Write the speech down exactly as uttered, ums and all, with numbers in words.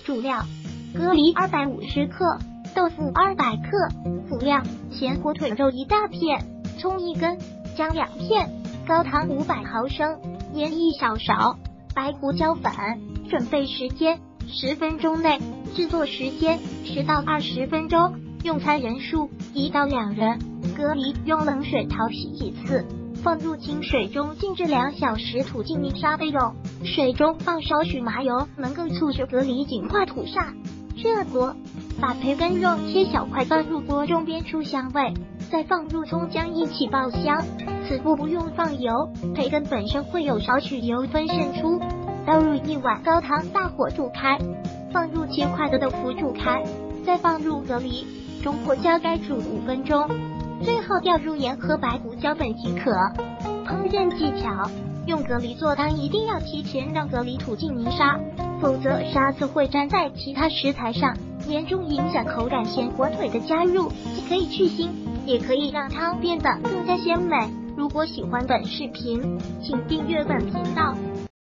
主料：蛤蜊二百五十克，豆腐二百克。辅料：咸火腿肉一大片，葱一根，姜两片，高汤五百毫升，盐一小勺，白胡椒粉。准备时间：十分钟内。制作时间：十到二十分钟。用餐人数：一到两人。蛤蜊用冷水淘洗几次，放入清水中静置两小时，涂进泥沙备用。水中放少许麻油，能够促使蛤蜊尽快吐沙。热锅，把培根肉切小块放入锅中煸出香味，再放入葱姜一起爆香。此步不用放油，培根本身会有少许油分渗出。倒入一碗高汤，大火煮开，放入切块的豆腐煮开，再放入蛤蜊，中火加盖煮五分钟，最后调入盐和白胡椒粉即可。烹饪技巧：用蛤蜊做汤一定要提前让蛤蜊吐进泥沙，否则沙子会粘在其他食材上，严重影响口感。咸火腿的加入既可以去腥，也可以让汤变得更加鲜美。如果喜欢本视频，请订阅本频道。